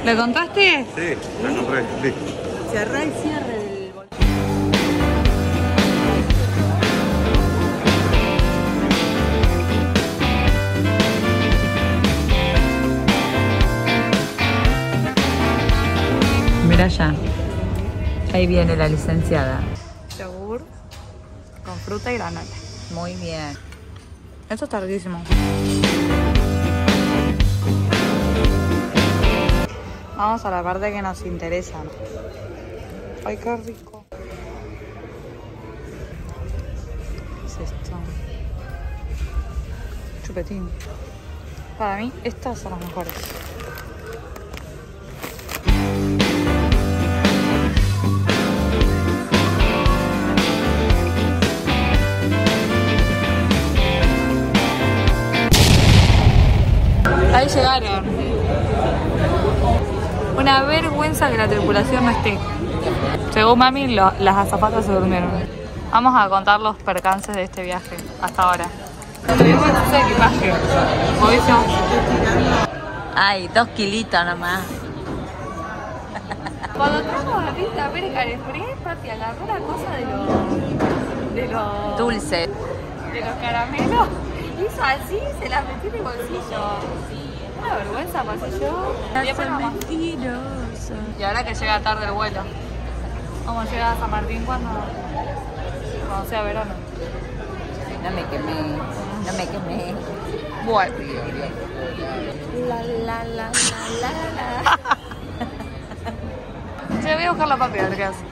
¿Le contaste? Sí, la compré, listo. Cerrá el cierre del bolsillo. Mira ya. Ahí viene la licenciada. Yogur con fruta y granola. Muy bien. Esto está riquísimo. Vamos a la parte que nos interesa. Ay, qué rico. ¿Qué es esto? Chupetín. Para mí, estas son las mejores. Ahí llegaron. Una vergüenza que la tripulación no esté. Según mami, las azafatas se durmieron. Vamos a contar los percances de este viaje hasta ahora. Tuvimos ese equipaje. Mauricio. Ay, 2 kilitos nomás. Cuando entramos a Vista América Express, papi agarró la cosa de los Dulce. de los caramelos. Hizo así, se las metió en el bolsillo. Una vergüenza pasé yo. Y ahora que llega tarde el vuelo. Vamos a llegar a San Martín cuando sea verano. No me quemé. No me quemé. Bueno. La. Che, voy a buscar la papi a ver qué hace.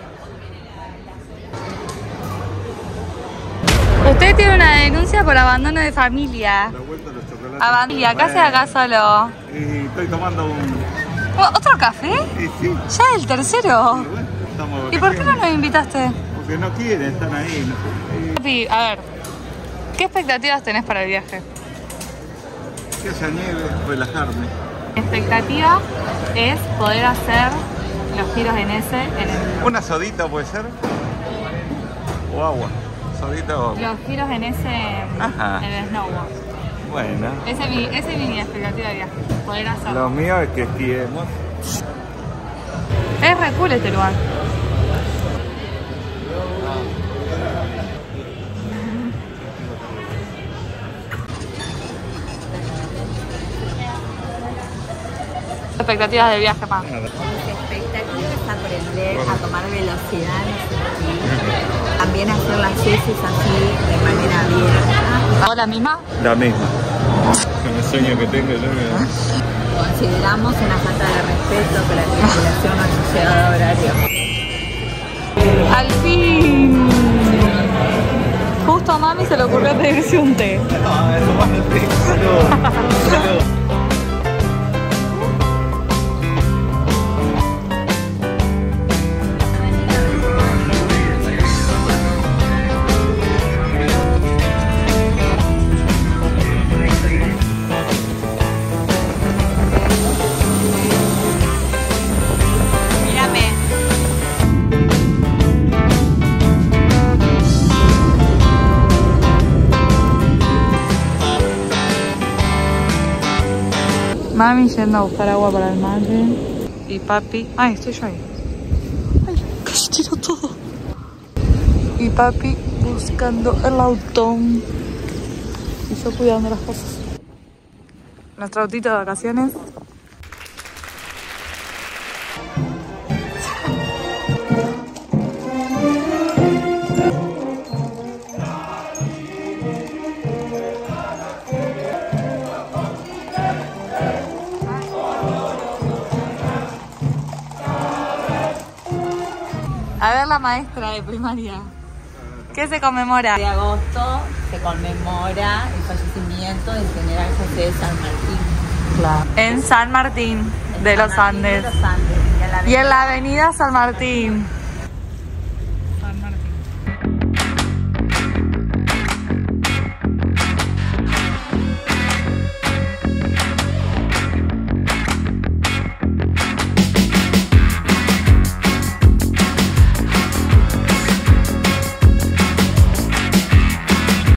Usted tiene una denuncia por abandono de familia. La vuelta de los chocolates. ¿Y acá se acá solo? Y estoy tomando un... ¿Otro café? Y sí, ¿Ya el tercero? y bueno, estamos de ¿Y por qué no vacaciones. nos invitaste? Porque no quieren, están ahí. No sé. Papi, a ver, ¿qué expectativas tenés para el viaje? Que haya nieve, relajarme. Mi expectativa es poder hacer los giros en ese en el... ¿Una sodita puede ser? ¿O agua? ¿Sodita o agua? Los giros en ese Ajá. en el snowboard. Bueno. Esa es mi expectativa de viaje, poder hacerlo. Lo mío es que esquiemos. Es re cool este lugar. Expectativas del viaje, pa. Mis expectativas es aprender a tomar velocidad en este sitio. También hacer las heces así de manera abierta. ¿O la misma? La misma. Con el sueño que tengo yo. Consideramos una falta de respeto que la tripulación no haya llegado a horario. ¡Al fin! Justo a mami se le ocurrió pedirse un té. No, eso más no tengo. Salud. Mami yendo a buscar agua para el mate. Y papi... Ay, estoy yo ahí. Ay, casi tiro todo. Y papi buscando el autón. Y yo cuidando las cosas. Nuestro autito de vacaciones. A ver la maestra de primaria. ¿Qué se conmemora? De agosto se conmemora el fallecimiento del general José de San Martín. Claro. En San Martín de los Andes. De los Andes. Y en la avenida San Martín.